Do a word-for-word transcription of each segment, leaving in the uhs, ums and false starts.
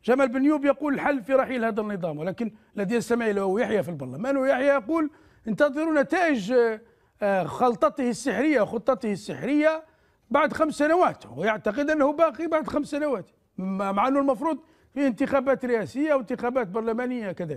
جمال بن يوب يقول الحل في رحيل هذا النظام، ولكن الذي يستمع له هو يحيى في البرلمان، ويحيى يقول انتظروا نتائج خلطته السحرية وخطته السحرية بعد خمس سنوات، ويعتقد أنه باقي بعد خمس سنوات، مع أنه المفروض في انتخابات رئاسية وانتخابات برلمانية كذلك.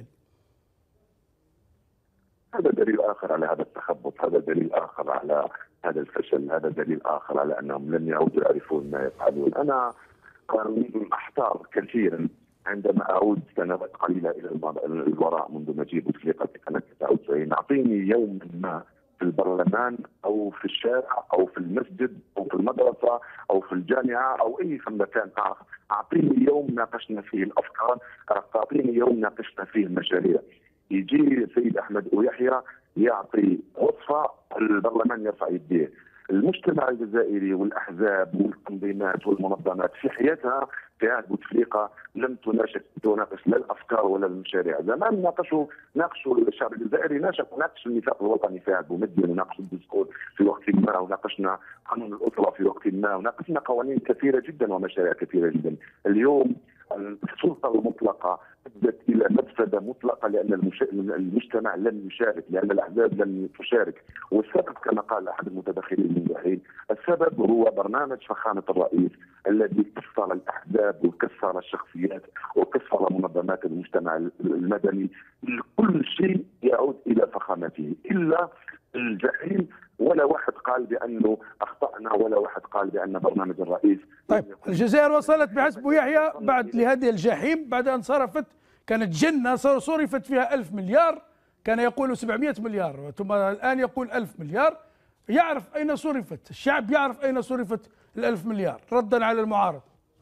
هذا دليل آخر على هذا التخبط، هذا دليل آخر على هذا الفشل، هذا دليل آخر على أنهم لم يعودوا يعرفون ما يفعلون. أنا أحتار كثيرا عندما أعود سنوات قليلة إلى الوراء منذ مجيء بوتفليقة سنة تسعة وتسعين. أعطيني يوما ما في البرلمان أو في الشارع أو في المسجد أو في المدرسة أو في الجامعة أو أي مكان آخر، أعطيني يوم ناقشنا فيه الأفكار، أعطيني يوم ناقشنا فيه المشاريع. يجي السيد أحمد ويحيى يعطي وصفة، البرلمان يرفع يديه. المجتمع الجزائري والأحزاب والتنظيمات والمنظمات في حياتها في عهد بوتفليقة لم تناقش تناقش لا الافكار ولا المشاريع. زمان ناقشوا ناقشوا الشعب الجزائري، ناقش ناقش الميثاق الوطني في عهد بومدين، وناقشوا الدستور في وقت ما، وناقشنا قانون الاسره في وقت ما، وناقشنا قوانين كثيره جدا ومشاريع كثيره جدا. اليوم السلطه المطلقه ادت الى مفسده مطلقه، لان المجتمع لم يشارك، لان الاحزاب لم تشارك. والسبب كما قال احد المتدخلين من دحين، السبب هو برنامج فخامه الرئيس الذي كسر الاحزاب وكسر الشخصيات وكسر منظمات المجتمع المدني. كل شيء يعود الى فخامته الا الجحيم. ولا واحد قال بانه اخطانا، ولا واحد قال بان برنامج الرئيس. طيب الجزائر وصلت بحسب يحيى بعد لهذه الجحيم، بعد ان صرفت، كانت جنه صرفت فيها ألف مليار، كان يقول سبعمئة مليار ثم الان يقول ألف مليار. يعرف اين صرفت، الشعب يعرف اين صرفت الألف مليار ردا على المعارض.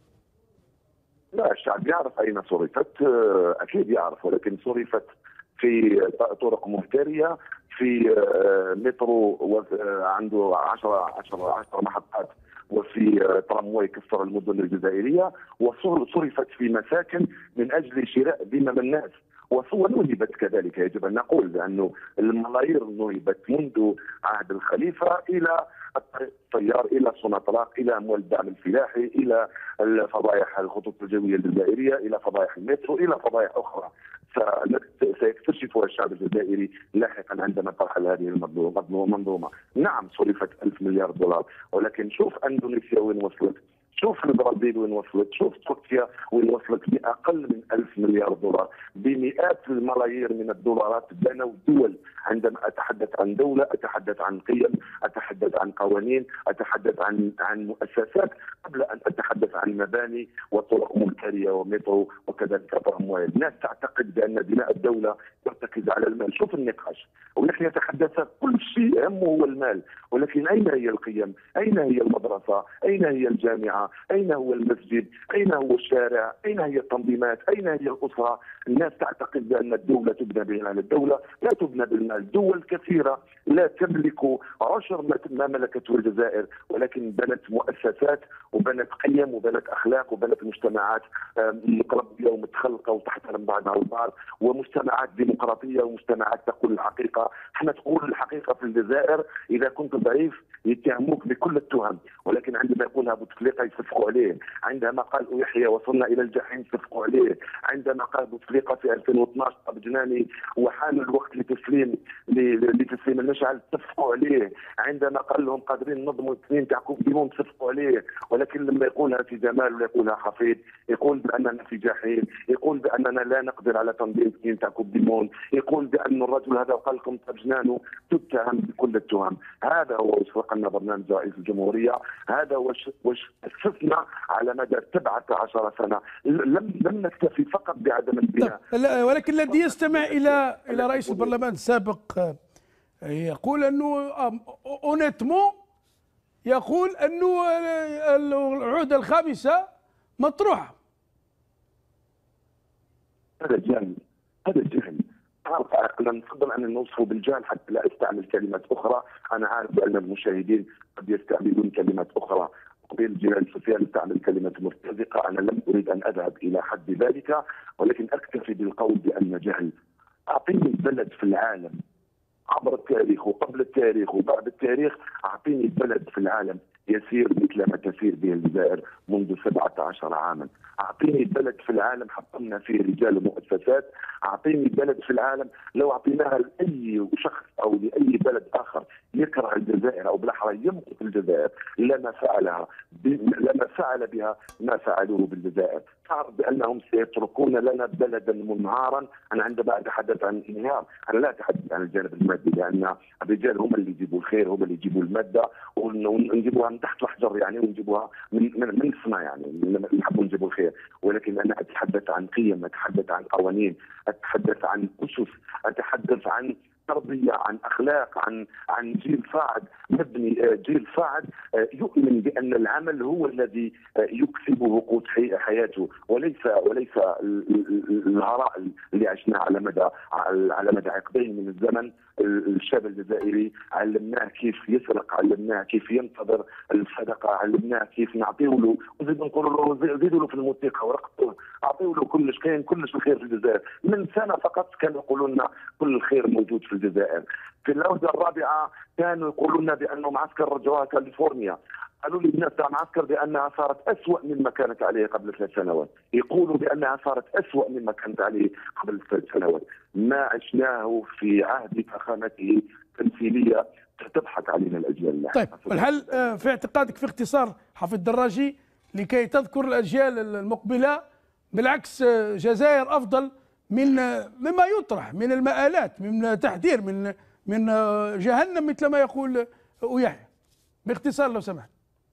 لا، الشعب يعرف اين صرفت، اكيد يعرف، ولكن صرفت في طرق مهتريه، في مترو عنده عشرة عشرة عشرة محطات، وفي ترامواي كسر المدن الجزائريه، وصرفت في مساكن من اجل شراء ذمم الناس، ونهبت كذلك. يجب ان نقول بانه الملايير نهبت منذ عهد الخليفه الى الطريق الطيار، الى سوناطراق، الى اموال الدعم الفلاحي، الى فضائح الخطوط الجويه الجزائريه، الى فضائح المترو، الى فضائح اخرى سيكتشفها الشعب الجزائري لاحقا عندما ترحل هذه المنظومه. نعم صرفت ألف مليار دولار، ولكن شوف اندونيسيا وين وصلت، شوف البرازيل وين وصلت، شوف تركيا وين وصلت بأقل من ألف مليار دولار، بمئات الملايير من الدولارات بنوا دول. عندما أتحدث عن دولة أتحدث عن قيم، أتحدث عن قوانين، أتحدث عن عن مؤسسات قبل أن أتحدث عن مباني وطرق ملكية ومترو وكذلك ترامواي. الناس تعتقد بأن بناء الدولة يرتكز على المال. شوف النقاش، ولكن يتحدث كل شيء همه هو المال، ولكن أين هي القيم؟ أين هي المدرسة؟ أين هي الجامعة؟ أين هو المسجد؟ أين هو الشارع؟ أين هي التنظيمات؟ أين هي الأسرة؟ الناس تعتقد بأن الدولة تبنى بالمال. الدولة لا تبنى بالمال. دول كثيرة لا تملك عشر ما ملكته الجزائر، ولكن بنت مؤسسات وبنت قيم وبنت أخلاق وبنت مجتمعات متربية ومتخلقة وتحترم بعضها البعض، ومجتمعات ديمقراطية ومجتمعات تقول الحقيقة. احنا تقول الحقيقة في الجزائر، إذا كنت ضعيف يتهموك بكل التهم، ولكن عندما يقولها بوتفليقة يصفقوا عليه. عندما قال يحيى وصلنا إلى الجحيم يصفقوا عليه. عندما قال بوتفليقة في ألفين واثناعش طب جناني وحان الوقت لتسليم لتسليم المشعل صفقوا عليه. عندما قال لهم قادرين نظموا الاثنين تاع كوب ديمون صفقوا عليه. ولكن لما يقولها في جمال ولا يقولها حفيظ، يقول بأننا في جحيم، يقول بأننا لا نقدر على تنظيم اثنين تاع كوب ديمون، يقول بأن الرجل هذا قال لكم طب جنانه، تتهم بكل التهم. هذا هو وفق لنا برنامج رئيس الجمهورية، هذا واش اسسنا على مدى سبعة عشر سنة. لم لم نكتفي فقط بعدم البناء، ولكن الذي يستمع الى الى رئيس البرلمان السابق يقول انه اونيتمون، يقول انه العهدة الخامسة مطروحة. هذا جهل، هذا جهل. أنا نفضل أن نوصفه بالجهل حتى لا أستعمل كلمات أخرى. أنا عارف بأن المشاهدين قد يستعملون كلمات أخرى. قبيل جلال سفيان استعمل كلمة مرتزقة، أنا لم أريد أن أذهب إلى حد ذلك، ولكن أكتفي بالقول بأن جهل. أعطيني بلد في العالم عبر التاريخ وقبل التاريخ وبعد التاريخ، أعطيني بلد في العالم يسير مثل ما تسير به الجزائر منذ سبعة عشر عاما. أعطيني بلد في العالم حطمنا فيه رجال ومؤسسات، أعطيني بلد في العالم لو أعطيناها لأي شخص أو لأي بلد آخر يكره الجزائر أو بالأحرى يمقت الجزائر لما فعلها لما فعل بها ما فعلوه بالجزائر. تعرف بأنهم سيتركون لنا بلدا منهارا. أنا عندما أتحدث عن انهيار أنا لا أتحدث عن الجانب المادي، لأن الرجال هم اللي يجيبوا الخير، هم اللي يجيبوا المادة ونجيبوها من تحت الحجر يعني، ونجيبوها من من, من السماء يعني، نحب نجيبوا الخير. ولكن أنا أتحدث عن قيم، أتحدث عن قوانين، أتحدث عن أسس، أتحدث عن تربية، عن أخلاق، عن عن جيل صاعد مبني، جيل صاعد يؤمن بأن العمل هو الذي يكسبه قوت حياته، وليس وليس الهراء اللي عشناه على مدى على مدى عقدين من الزمن. الشاب الجزائري علمناه كيف يسرق، علمناه كيف ينتظر الصدقه، علمناه كيف نعطيه له وزيد نقول له زيدوا له في الموسيقى ورقصوه، اعطيه له كلش، كاين كلش الخير في الجزائر. من سنه فقط كانوا يقولوا لنا كل الخير موجود في الجزائر. في العوده الرابعه كانوا يقولوا لنا بانه معسكر رجوها كاليفورنيا، قالوا لي الناس تاع معسكر بانها صارت اسوء مما كانت عليه قبل ثلاث سنوات، يقولوا بانها صارت اسوء مما كانت عليه قبل ثلاث سنوات. ما عشناه في عهد فخامته تمثيليه تضحك علينا الاجيال. طيب الحل في اعتقادك في اختصار حفيظ الدراجي لكي تذكر الاجيال المقبله بالعكس جزائر افضل من مما يطرح من المآلات، من تحذير من من جهنم مثل ما يقول يحيى، باختصار لو سمحت.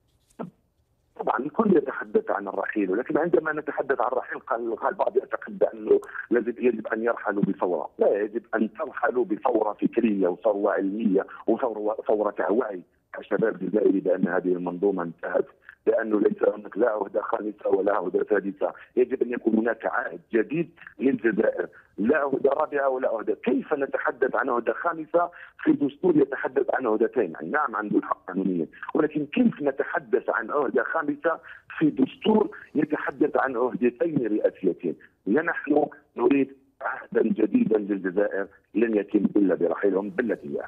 طبعا الكل يتحدث عن الرحيل، ولكن عندما نتحدث عن الرحيل قال قال البعض يعتقد بانه لازم يجب ان يرحلوا بثوره، لا، يجب ان ترحلوا بثوره فكريه وثوره علميه وثوره ثوره وعي كشباب جزائري بان هذه المنظومه انتهت، لانه ليس هناك لا عهده خامسه ولا عهده سادسه، يجب ان يكون هناك عهد جديد للجزائر، لا عهده رابعه ولا عهده. كيف نتحدث عن عهده خامسه في دستور يتحدث عن عهدتين؟ يعني نعم عنده الحق قانونيا، ولكن كيف نتحدث عن عهده خامسه في دستور يتحدث عن عهدتين رئاسيتين؟ نحن نريد عهدا جديدا للجزائر لن يتم الا برحيلهم بالتي هي